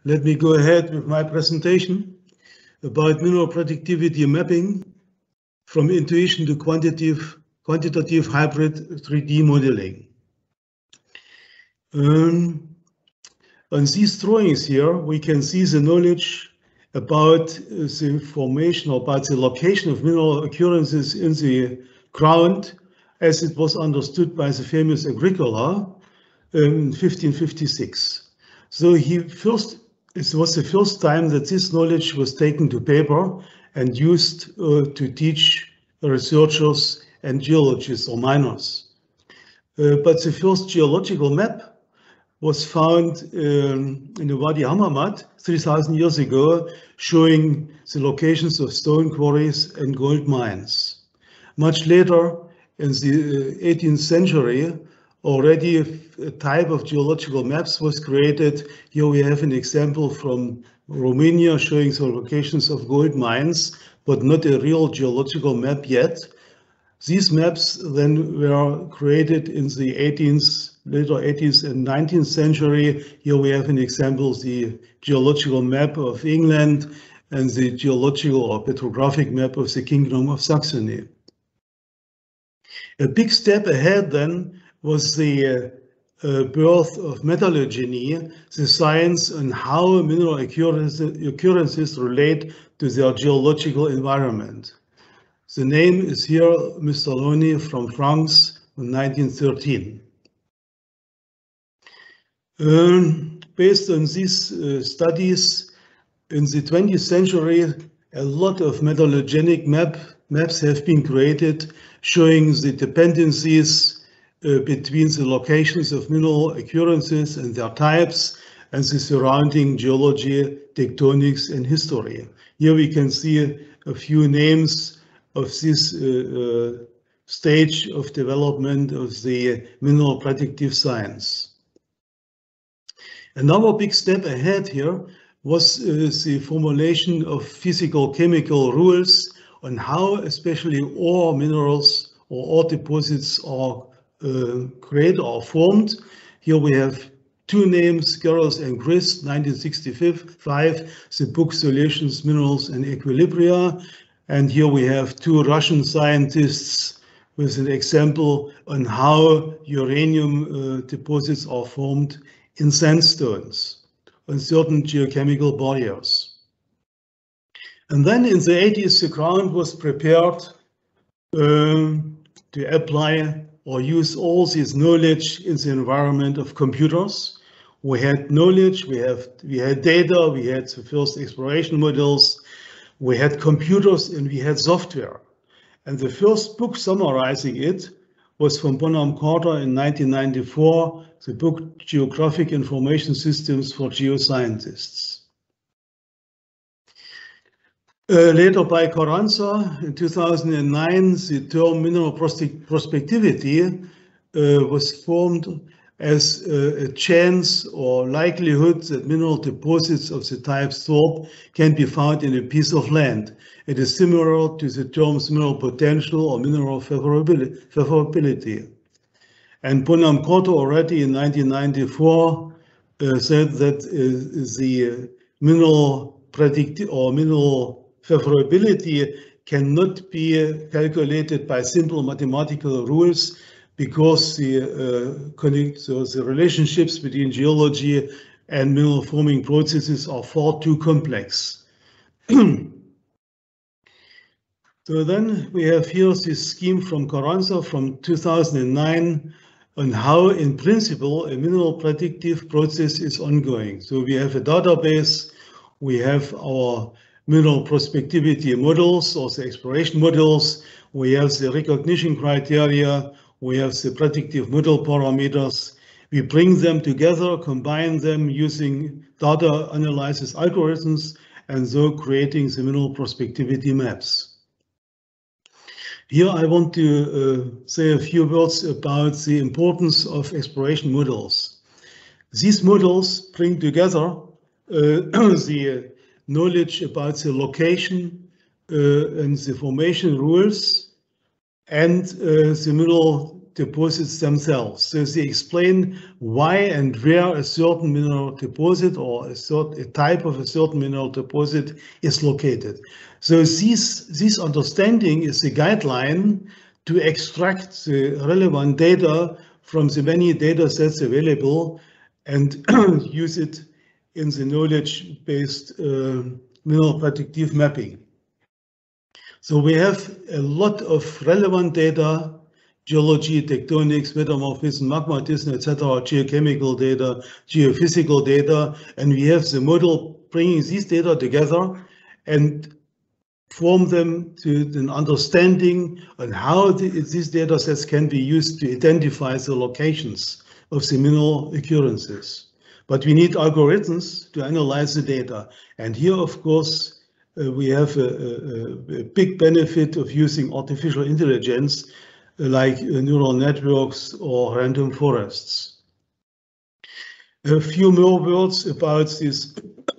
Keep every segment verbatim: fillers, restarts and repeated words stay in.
Let me go ahead with my presentation about mineral productivity mapping from intuition to quantitative, quantitative hybrid three D modeling. Um, on these drawings here, we can see the knowledge about the formation or about the location of mineral occurrences in the ground as it was understood by the famous Agricola in fifteen fifty-six. So he first, it was the first time that this knowledge was taken to paper and used uh, to teach researchers and geologists or miners. Uh, but the first geological map was found um, in the Wadi Hammamat three thousand years ago, showing the locations of stone quarries and gold mines. Much later, in the eighteenth century, already a type of geological maps was created. Here we have an example from Romania showing the locations of gold mines, but not a real geological map yet. These maps then were created in the eighteenth, later eighteenth and nineteenth century. Here we have an example, the geological map of England and the geological or petrographic map of the Kingdom of Saxony. A big step ahead then was the uh, uh, birth of metallurgy, the science on how mineral occurrences, occurrences relate to their geological environment. The name is here Mister Loni from France in nineteen thirteen. Um, based on these uh, studies, in the twentieth century, a lot of metallogenic map, maps have been created showing the dependencies uh, between the locations of mineral occurrences and their types and the surrounding geology, tectonics, and history. Here we can see a few names of this uh, uh, stage of development of the mineral predictive science. Another big step ahead here was uh, the formulation of physical-chemical rules on how especially ore minerals or ore deposits are uh, created or formed. Here we have two names, Garros and Grist, nineteen sixty-five, the book Solutions, Minerals and Equilibria. And here we have two Russian scientists with an example on how uranium uh, deposits are formed in sandstones on certain geochemical barriers. And then in the eighties, the ground was prepared um, to apply or use all this knowledge in the environment of computers. We had knowledge, we, have, we had data, we had the first exploration models, we had computers and we had software. And the first book summarizing it was from Bonham Carter in nineteen ninety-four, the book Geographic Information Systems for Geoscientists. Uh, later by Carranza in two thousand nine, the term mineral prospectivity uh, was formed as uh, a chance or likelihood that mineral deposits of the type Thorpe can be found in a piece of land. It is similar to the terms mineral potential or mineral favorability. favorability. And Bonham Carter already in nineteen ninety-four uh, said that uh, the mineral predict or mineral favorability cannot be calculated by simple mathematical rules, because the, uh, connect, so the relationships between geology and mineral forming processes are far too complex. So then we have here this scheme from Carranza from two thousand nine on how, in principle, a mineral predictive process is ongoing. So we have a database, we have our mineral prospectivity models or the exploration models, we have the recognition criteria, we have the predictive model parameters. We bring them together, combine them using data analysis algorithms, and so creating the mineral prospectivity maps. Here I want to uh, say a few words about the importance of exploration models. These models bring together uh, the knowledge about the location uh, and the formation rules and uh, the mineral deposits themselves. So they explain why and where a certain mineral deposit or a certain a type of a certain mineral deposit is located. So this, this understanding is a guideline to extract the relevant data from the many data sets available and use it in the knowledge-based uh, mineral predictive mapping. So we have a lot of relevant data, geology, tectonics, metamorphism, magmatism, et cetera, geochemical data, geophysical data, and we have the model bringing these data together and form them to an understanding on how the, these data sets can be used to identify the locations of the mineral occurrences. But we need algorithms to analyze the data. And here, of course, uh, we have a, a, a big benefit of using artificial intelligence uh, like uh, neural networks or random forests. A few more words about these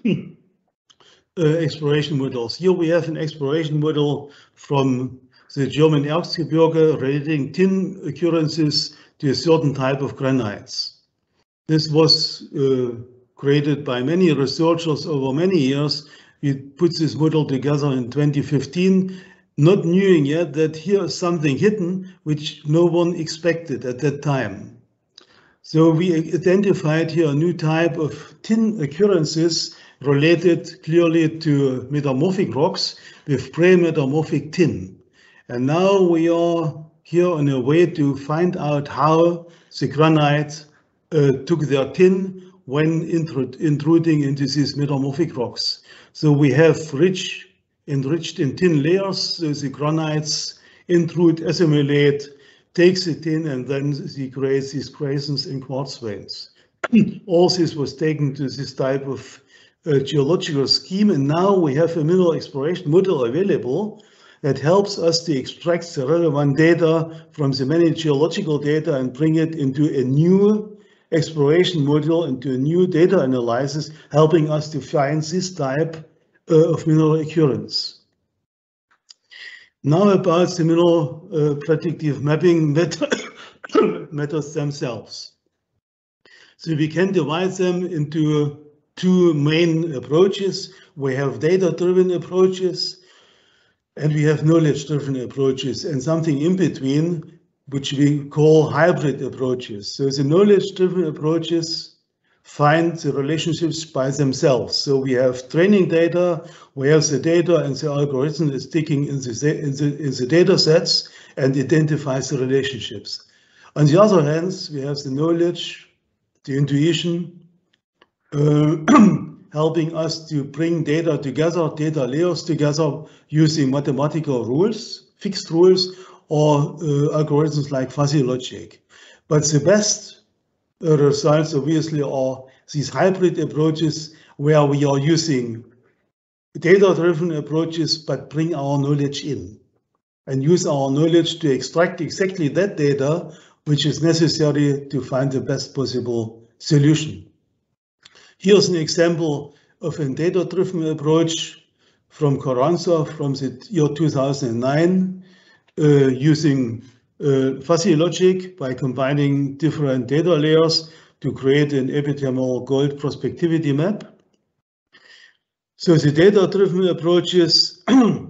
uh, exploration models. Here we have an exploration model from the German Erzgebirge relating tin occurrences to a certain type of granites. This was uh, created by many researchers over many years. We put this model together in twenty fifteen, not knowing yet that here is something hidden which no one expected at that time. So we identified here a new type of tin occurrences related clearly to metamorphic rocks with pre-metamorphic tin. And now we are here on a way to find out how the granite uh, took their tin when intruding into these metamorphic rocks. So we have rich, enriched in tin layers, so the granites intrude, assimilate, takes the tin, and then they create these crescents in quartz veins. All this was taken to this type of uh, geological scheme, and now we have a mineral exploration model available that helps us to extract the relevant data from the many geological data and bring it into a new exploration model, into a new data analysis, helping us to find this type uh, of mineral occurrence. Now about the mineral uh, predictive mapping method methods themselves. So we can divide them into two main approaches. We have data-driven approaches and we have knowledge-driven approaches, and something in between, which we call hybrid approaches. So the knowledge-driven approaches find the relationships by themselves. So we have training data, we have the data, and the algorithm is sticking in the, in the, in the data sets and identifies the relationships. On the other hand, we have the knowledge, the intuition, uh, helping us to bring data together, data layers together using mathematical rules, fixed rules, or uh, algorithms like fuzzy logic. But the best uh, results obviously are these hybrid approaches where we are using data-driven approaches but bring our knowledge in and use our knowledge to extract exactly that data which is necessary to find the best possible solution. Here's an example of a data-driven approach from Carranza from the year two thousand nine. Uh, using uh, fuzzy logic by combining different data layers to create an epithermal gold prospectivity map. So the data-driven approaches are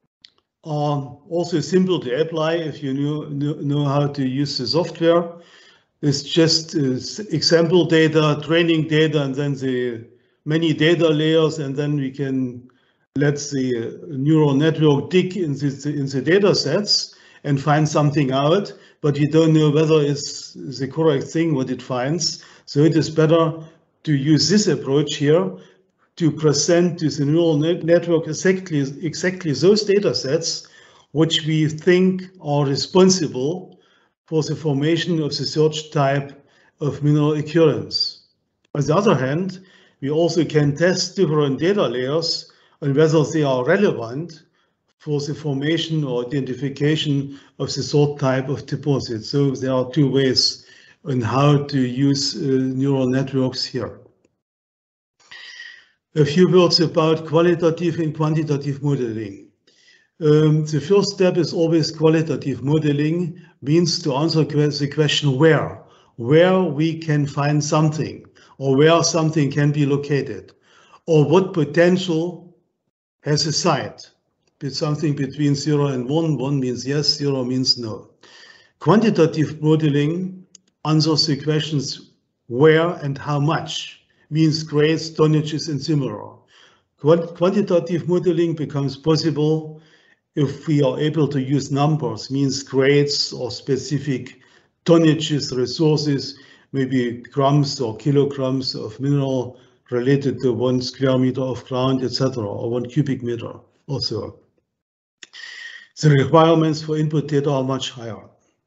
also simple to apply if you know, know how to use the software. It's just uh, example data, training data, and then the many data layers, and then we can let the neural network dig in the, in the data sets and find something out, but we don't know whether it's the correct thing what it finds. So it is better to use this approach here to present to the neural net network exactly, exactly those data sets which we think are responsible for the formation of the search type of mineral occurrence. On the other hand, we also can test different data layers and whether they are relevant for the formation or identification of the sort type of deposit. So there are two ways on how to use uh, neural networks here. A few words about qualitative and quantitative modeling. Um, the first step is always qualitative modeling, means to answer the question where, where we can find something, or where something can be located, or what potential has a site. It's something between zero and one, one means yes, zero means no. Quantitative modeling answers the questions where and how much, means grades, tonnages, and similar. Quant quantitative modeling becomes possible if we are able to use numbers, means grades or specific tonnages, resources, maybe grams or kilograms of mineral related to one square meter of ground, et cetera, or one cubic meter or so. The requirements for input data are much higher.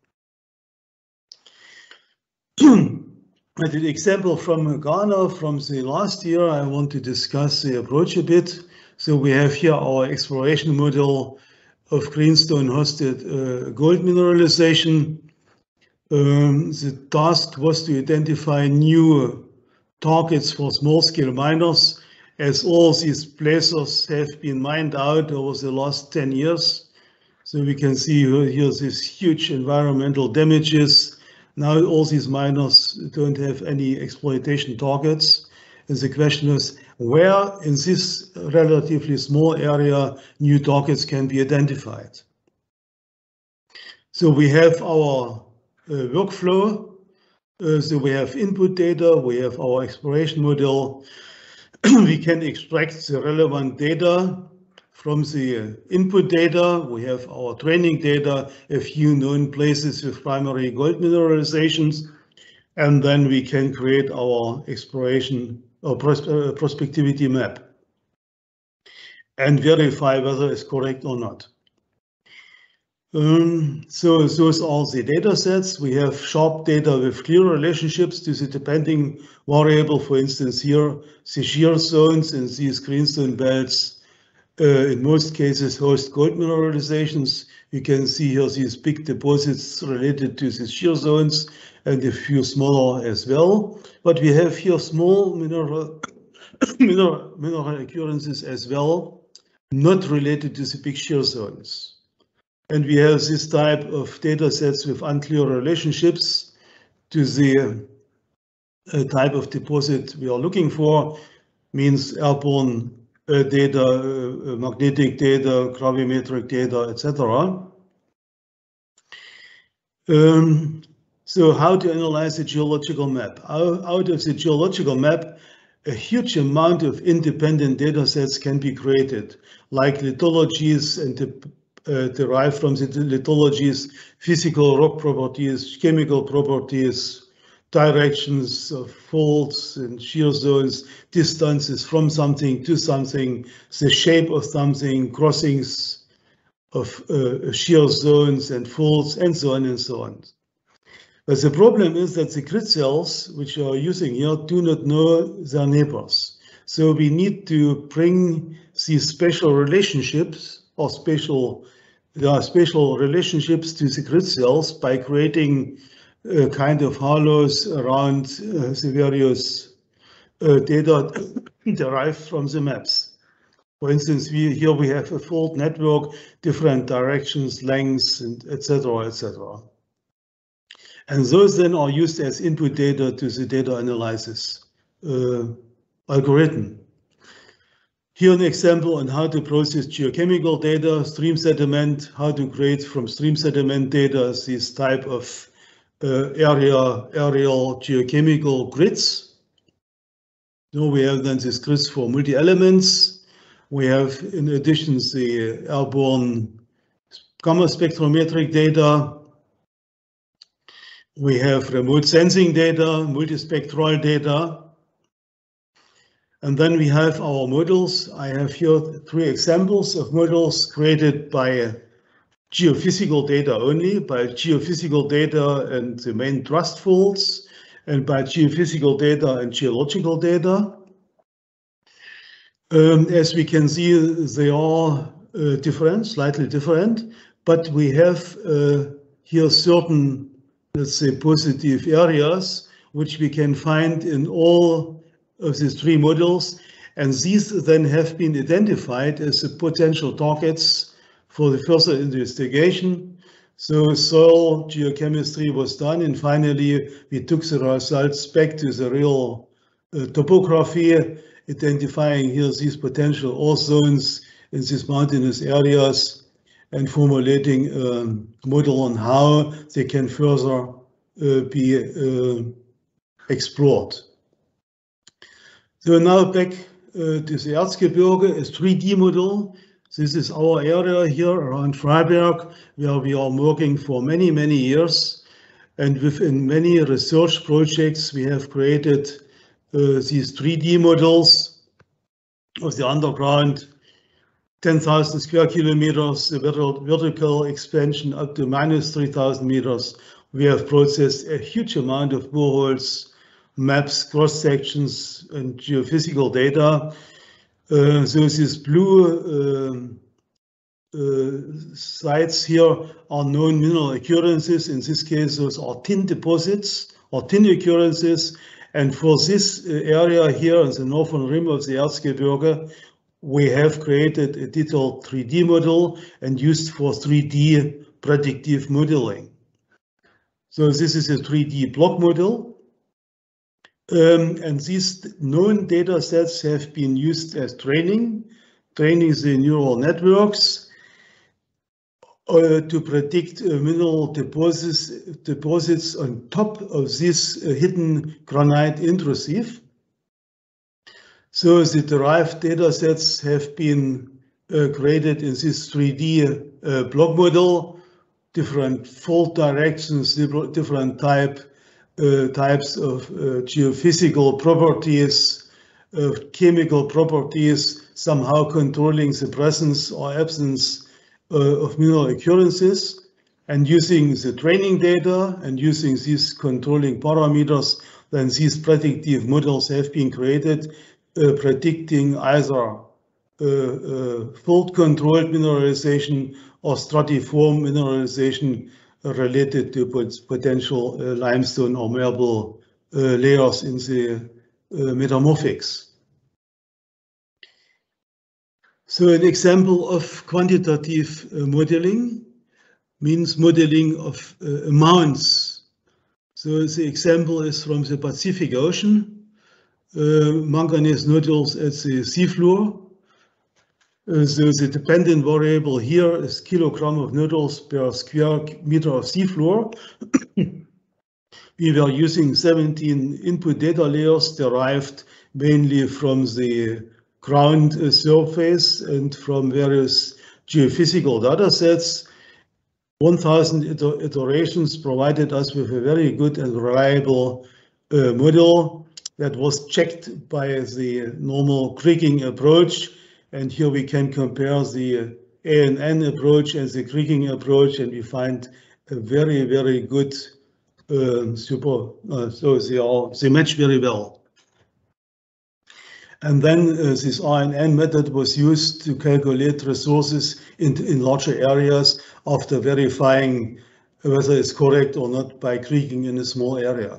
At an example from Ghana from the last year, I want to discuss the approach a bit. So we have here our exploration model of greenstone hosted uh, gold mineralization. Um, the task was to identify new targets for small-scale miners, as all these places have been mined out over the last ten years. So we can see here, here these huge environmental damages. Now all these miners don't have any exploitation targets. And the question is, where in this relatively small area new targets can be identified? So we have our uh, workflow. Uh, so we have input data, we have our exploration model. We can extract the relevant data from the input data. We have our training data, a few known places with primary gold mineralizations, and then we can create our exploration or pros uh, prospectivity map and verify whether it's correct or not. Um, so those are the data sets. We have sharp data with clear relationships to the depending variable. For instance, here the shear zones in these greenstone belts uh, in most cases host gold mineralizations. You can see here these big deposits related to the shear zones and a few smaller as well. But we have here small mineral, mineral, mineral occurrences as well, not related to the big shear zones. And we have this type of data sets with unclear relationships to the uh, type of deposit we are looking for, means airborne uh, data, uh, magnetic data, gravimetric data, et cetera. Um, so how to analyze the geological map? Out, out of the geological map, a huge amount of independent data sets can be created, like lithologies and the Uh, derived from the lithologies, physical rock properties, chemical properties, directions of faults and shear zones, distances from something to something, the shape of something, crossings of uh, shear zones and faults, and so on and so on. But the problem is that the grid cells, which we are using here, do not know their neighbors. So we need to bring these special relationships or special, there are special relationships to the grid cells by creating a kind of halos around uh, the various uh, data derived from the maps. For instance, we, here we have a fault network, different directions, lengths, and et cetera, et cetera. And those then are used as input data to the data analysis uh, algorithm. Here an example on how to process geochemical data, stream sediment, how to create from stream sediment data this type of uh, area, aerial geochemical grids. So we have then these grids for multi-elements. We have in addition the airborne gamma spectrometric data. We have remote sensing data, multispectral data. And then we have our models. I have here three examples of models created by geophysical data only, by geophysical data and the main thrust faults, and by geophysical data and geological data. Um, as we can see, they are uh, different, slightly different, but we have uh, here certain, let's say, positive areas which we can find in all of these three models, and these then have been identified as the potential targets for the further investigation. So soil geochemistry was done, and finally we took the results back to the real uh, topography, identifying here these potential ore zones in these mountainous areas and formulating a model on how they can further uh, be uh, explored. So now back uh, to the Erzgebirge, a three D model. This is our area here around Freiberg, where we are working for many, many years. And within many research projects, we have created uh, these three D models of the underground, ten thousand square kilometers, the vertical expansion up to minus three thousand meters. We have processed a huge amount of boreholes, maps, cross-sections, and geophysical data. Uh, so these blue uh, uh, sites here are known mineral occurrences. In this case, those are tin deposits or tin occurrences. And for this area here in the northern rim of the Erzgebirge, we have created a detailed three D model and used for three D predictive modeling. So this is a three D block model. Um, and these known data sets have been used as training, training the neural networks uh, to predict uh, mineral deposits, deposits on top of this uh, hidden granite intrusive. So the derived data sets have been uh, created in this three D uh, block model, different fault directions, different type Uh, types of uh, geophysical properties, of uh, chemical properties, somehow controlling the presence or absence uh, of mineral occurrences, and using the training data and using these controlling parameters, then these predictive models have been created, uh, predicting either uh, uh, fault-controlled mineralization or stratiform mineralization related to potential uh, limestone or marble uh, layers in the uh, metamorphics. So an example of quantitative uh, modeling means modeling of uh, amounts. So the example is from the Pacific Ocean, uh, manganese nodules at the seafloor. Uh, so the dependent variable here is kilogram of nodules per square meter of seafloor. We were using seventeen input data layers derived mainly from the ground uh, surface and from various geophysical data sets. one thousand iter iterations provided us with a very good and reliable uh, model that was checked by the normal kriging approach. And here we can compare the A N N approach and the kriging approach, and we find a very, very good uh, super. Uh, so they are they match very well. And then uh, this R N N method was used to calculate resources in, in larger areas after verifying whether it's correct or not by kriging in a small area.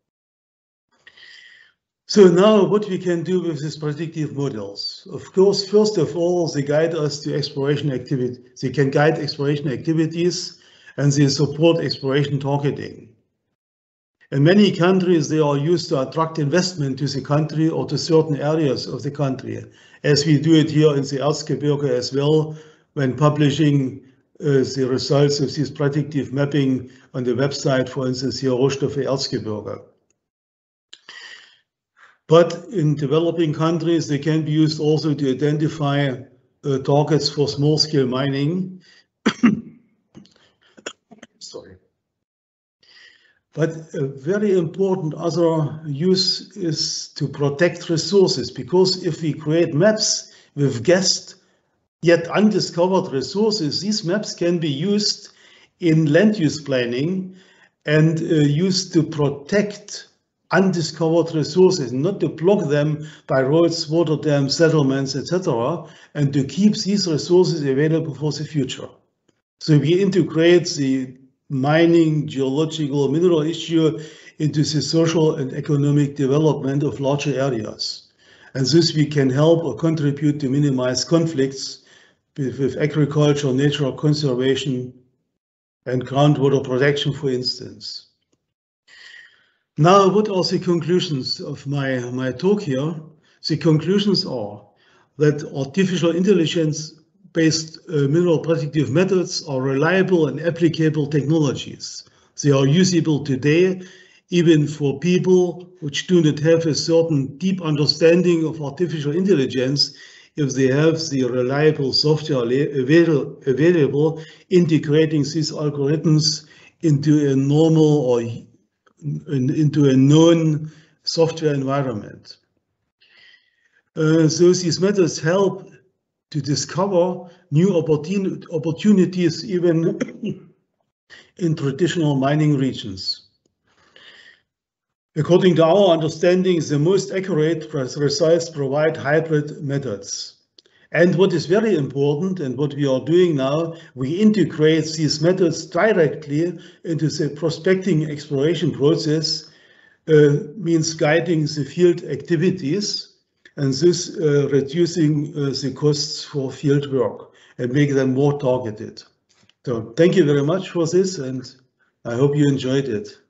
So now what we can do with these predictive models. Of course, first of all, they guide us to exploration activity. They can guide exploration activities and they support exploration targeting. In many countries, they are used to attract investment to the country or to certain areas of the country, as we do it here in the Erzgebirge as well, when publishing uh, the results of this predictive mapping on the website, for instance, here Rohstoffe Erzgebirge. But in developing countries, they can be used also to identify uh, targets for small-scale mining. Sorry. But a very important other use is to protect resources, because if we create maps with guessed yet undiscovered resources, these maps can be used in land use planning and uh, used to protect undiscovered resources, not to block them by roads, water dams, settlements, et cetera, and to keep these resources available for the future. So we integrate the mining, geological, mineral issue into the social and economic development of larger areas. And this we can help or contribute to minimize conflicts with, with agriculture, natural conservation, and groundwater protection, for instance. Now, what are the conclusions of my, my talk here? The conclusions are that artificial intelligence-based uh, mineral predictive methods are reliable and applicable technologies. They are usable today, even for people which do not have a certain deep understanding of artificial intelligence, if they have the reliable software available, available integrating these algorithms into a normal or in, into a known software environment. Uh, so these methods help to discover new opportun opportunities even in traditional mining regions. According to our understanding, the most accurate, precise, provide hybrid methods. And what is very important, and what we are doing now, we integrate these methods directly into the prospecting exploration process, uh, means guiding the field activities, and this uh, reducing uh, the costs for field work and make them more targeted. So thank you very much for this, and I hope you enjoyed it.